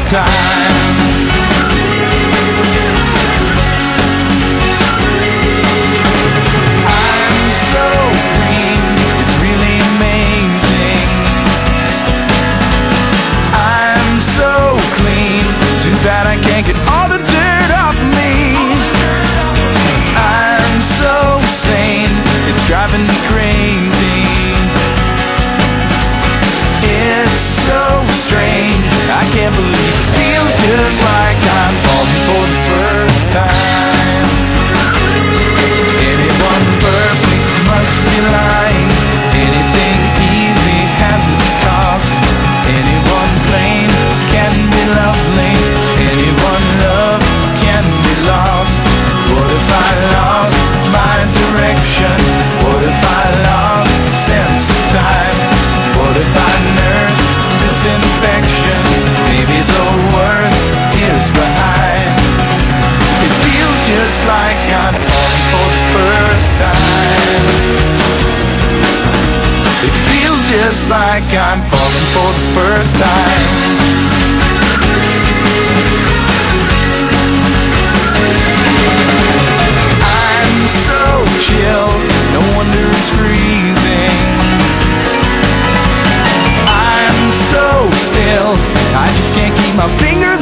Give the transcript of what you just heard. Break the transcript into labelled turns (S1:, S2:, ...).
S1: time. I'm so green, it's really amazing. I'm so clean, too bad I can't get all the dirt off me. I'm so sane, it's driving me crazy. It's so strange, I can't believe it feels just like I'm falling for the first time. Anyone perfect must be lying. Anything easy has its cost. Anyone plain can be lovely. Anyone love can be lost. What if I lost my direction? What if I lost sense of time? What if I nursed this infection? Maybe the worst is behind. It feels just like I'm falling for the first time. It feels just like I'm falling for the first time. I'm so chill, no wonder it's freezing. I'm so still, I just can't keep my fingers